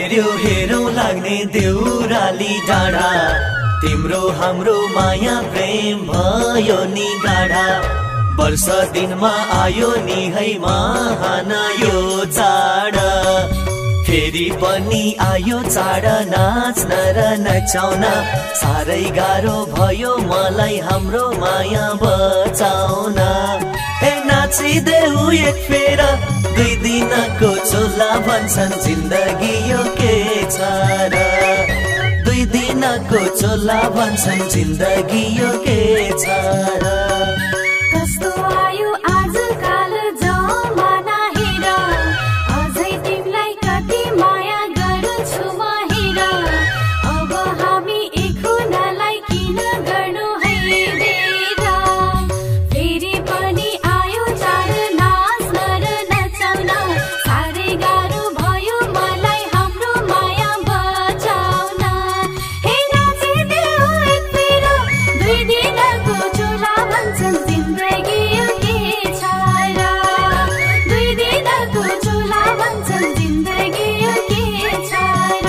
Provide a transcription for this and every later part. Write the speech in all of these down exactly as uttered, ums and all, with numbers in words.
हेर्यो हेरौँ लाग्ने देउराली डाँडा तिम्रो हाम्रो माया प्रेम भयो नि गाढा वर्ष दिनमा आयो नि है महान यो चाड फेरि पनि आयो चाड नाच्न र नचाउन साह्रै गाह्रो भयो मलाई हाम्रो माया बचाउन ए नाचिदेऊ एक फेर दुई दिनको चोला भन्छन् जिन्दगी यो के छ र दुई दिनको चोला भन्छन् जिन्दगी यो के छ र कस्तो आयो आजकाल जमाना हेर अझै तिमीलाई कति माया गर्छु म हेर अब हामी एक हुनलाई किन गर्नु है बेर फेरि पनि आयो चाड नाच्न र नचाउन साह्रै गाह्रो भयो मलाई हाम्रो माया बचाउन हे नाचिदेऊ एक फेर दुई दिनको चोला भन्छन् जिन्दगी यो के छ र दुई दिनको चोला भन्छन् जिन्दगी यो के छ र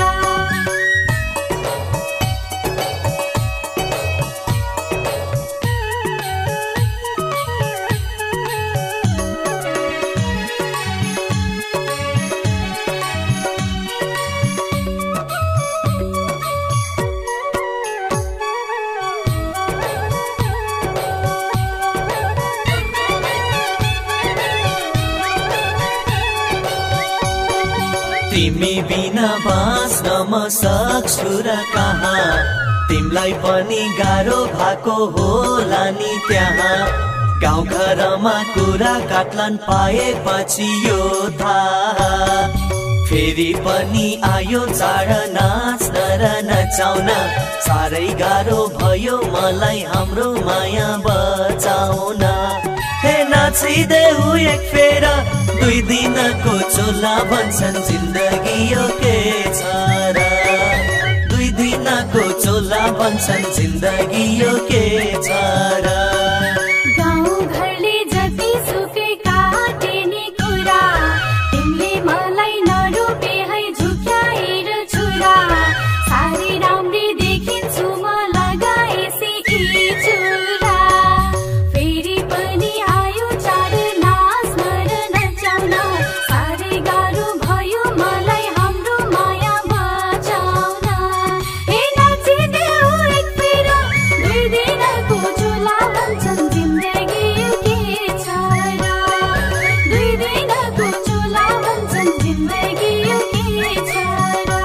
तिमी बिना बाँच्न म सक्छु र कहाँ तिमीलाई पनि गाह्रो भएको होला नि त्यहाँ गाउँ घरमा कुरा काट्लन पाएपछि यो थाहा फेरि पनि आयो चाड नाच्न र नचाउन साह्रै गाह्रो भयो मलाई हाम्रो माया बचाउन हे नाचिदेऊ एक फेर दुई दिनको चोला भन्छन् जिन्दगी यो के छ र दुई दिनको चोला भन्छन् जिन्दगी यो के छ र गाउँ घरले जति सुकै काटे नि कुरा तिमीले मलाई नरोपे है झुक्याएर छुरा साह्रै राम्री देखिन्छु म लगाएसी यी चुरा फेरि पनि आयो चाड नाच्न र नचाउन साह्रै गाह्रो भयो मलाई हाम्रो माया बचाउन हे नाचिदेऊ एक फेर दुई दिनको चोला भन्छन् जिन्दगी यो के छ र दुई दिनको चोला भन्छन् जिन्दगी यो के छ र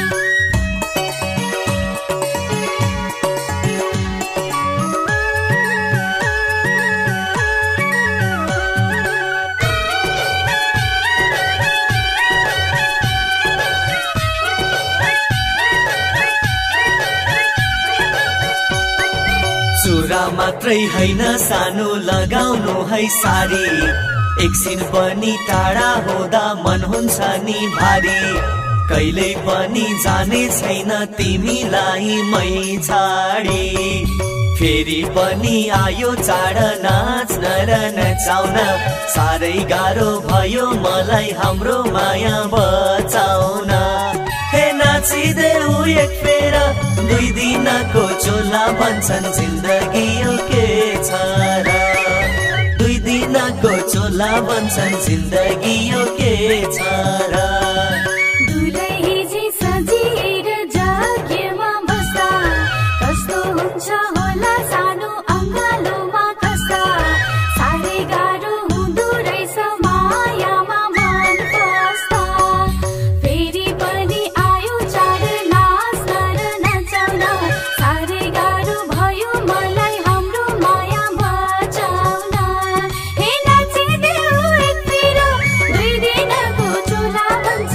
चुरा मात्रै हैन सानो लगाउनु है सारी एकछिन पनि टाढा हुँदा मन हुन्छ नि भारी कहिल्यै पनि जाने छैन तिमीलाई मै छाडी फेरि पनि आयो चाड नाच्न र नचाउन साह्रै गाह्रो भयो मलाई हाम्रो माया बचाउन हे नाचिदेऊ एक फेर दुई दिनको चोला भन्छन् जिन्दगी यो के छ र दुई दिनको चोला भन्छन् जिन्दगी यो के छ र दुलही सजिएर जाग्यमा बस्दा कस्तो हुन्छ होला सानो अङ्गालोमा कस्ता साह्रै गाह्रो हुँदो रहेछ मायामा मन कस्ता फेरि पनि आयो चाड नाच्न र नचाउन साह्रै गाह्रो भयो मलाई हाम्रो माया बचाउन हे नाचिदेऊ एक फेर दुई दिनको चोला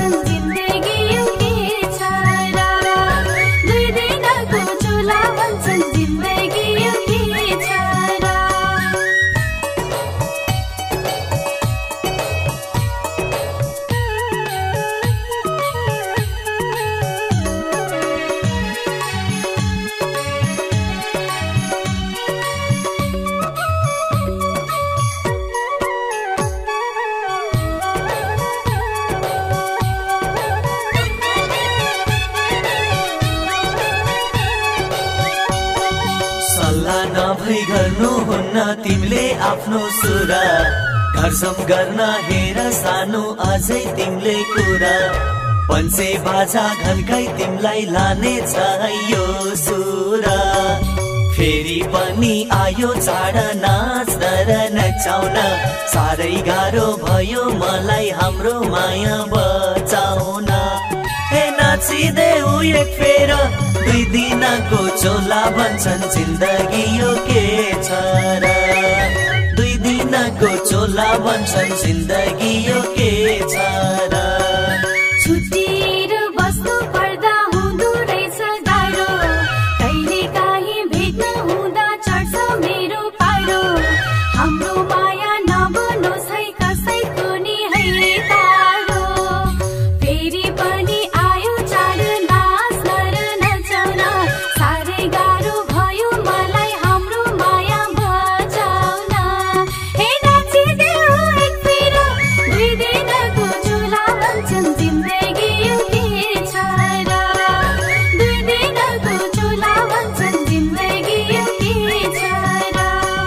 सल्लाह नभई गर्नुहुन्न तिमीले आफ्नो सुरा घरसम गर्न हेर सानो अझै तिमीले कुरा पञ्चे बाजा घन्काई तिमीलाई लाने छ यो सुरा फेरि पनि आयो चाड नाच्न र नचाउन साह्रै गाह्रो भयो मलाई हाम्रो माया बचाउन हे नाचिदेऊ एक फेर दुई दिनको चोला भन्छन् जिन्दगी यो के छ र दुई दिनको चोला भन्छन् जिन्दगी यो के छ र छुट्टिएर बस्नु पर्दा हुँदो रहेछ गाह्रो कहिले काहीँ भेट्न हुँदा चढ्छ मेरो पारो हाम्रो माया नबनोस् है कसैको नि है टाढो फेरि पनि आयो चाड नाच्न र नचाउन साह्रै गाह्रो भयो मलाई हाम्रो माया बचाउन हे नाचिदेऊ एक फेर दुई दिनको चोला भन्छन् जिन्दगी यो के छ र दुई दिनको चोला भन्छन् जिन्दगी यो के छ र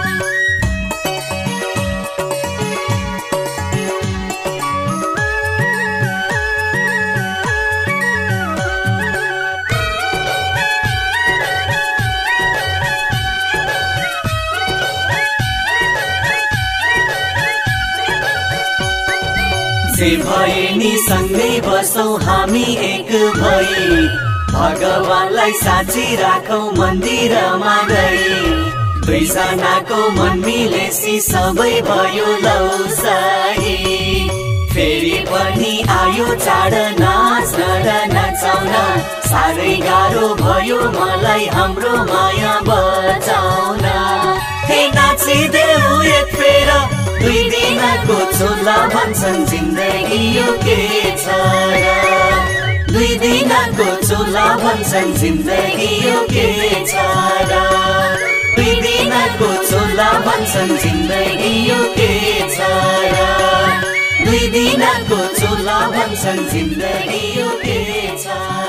जे भए नि सँगै बसौँ हामी एक भई भगवानलाई साँची राखौँ मन्दिरमा गई दुईजनाको मन मिलेसी सबै भयो लौ सही फेरि पनि आयो चाड नाच्न र नचाउन साह्रै गाह्रो भयो मलाई हाम्रो माया बचाउन हे नाचिदेऊ एक फेर दुई दिनको चोला भन्छन् जिन्दगी यो के छ र दुई दिनको चोला भन्छन् जिन्दगी यो के छ र दुई दिनको चोला भन्छन् जिन्दगी यो के छ र दुई दिनको चोला भन्छन् जिन्दगी यो के छ